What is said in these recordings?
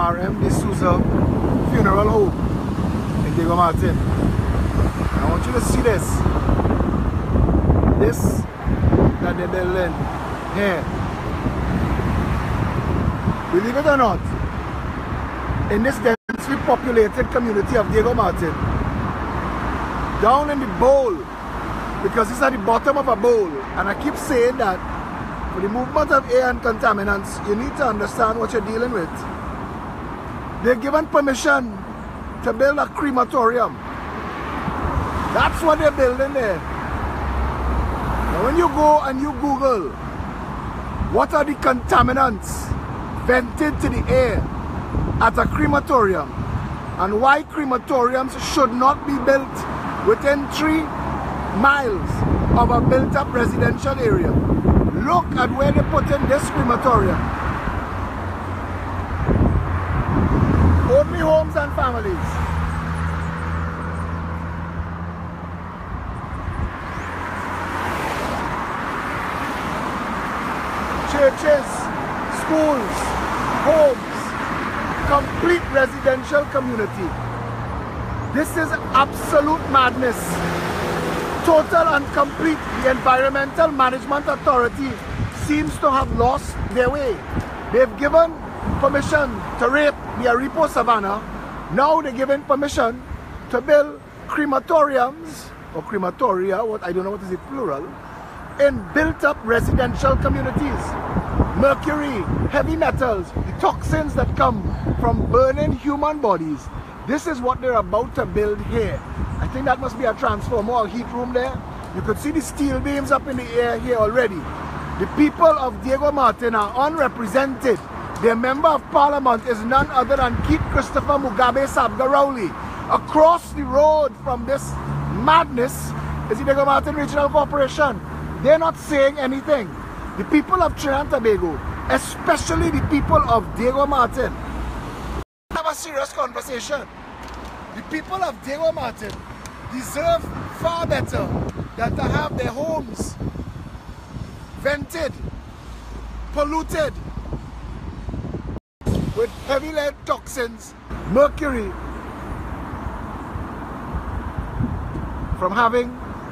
RM D'Souza Funeral Home in Diego Martin. I want you to see this. This that they're building here. Believe it or not, in this densely populated community of Diego Martin, down in the bowl, because it's at the bottom of a bowl, and I keep saying that for the movement of air and contaminants, you need to understand what you're dealing with. They're given permission to build a crematorium. That's what they're building there. Now when you go and you Google what are the contaminants vented to the air at a crematorium and why crematoriums should not be built within 3 miles of a built-up residential area. Look at where they put in this crematorium. Only homes and families. Churches, schools, homes, complete residential community. This is absolute madness. Total and complete. The Environmental Management Authority seems to have lost their way. They've given permission to rape the Aripo Savannah. Now they're giving permission to build crematoriums, or crematoria, what I don't know what is the plural, in built-up residential communities. Mercury, heavy metals, the toxins that come from burning human bodies. This is what they're about to build here. I think that must be a transformer or heat room there. You could see the steel beams up in the air here already. The people of Diego Martin are unrepresented. Their member of parliament is none other than Keith Christopher Mugabe Sabgarowli. Across the road from this madness is the Diego Martin Regional Corporation. They're not saying anything. The people of Trinidad and Tobago, especially the people of Diego Martin, have a serious conversation. The people of Diego Martin deserve far better than to have their homes vented, polluted with heavy lead toxins, mercury, from having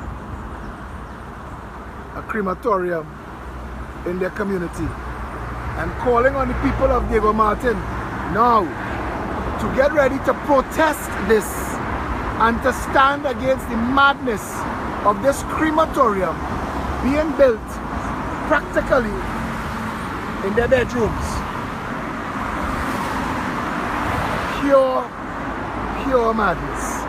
a crematorium in their community. I'm calling on the people of Diego Martin now to get ready to protest this and to stand against the madness of this crematorium being built practically in their bedrooms. Pure madness.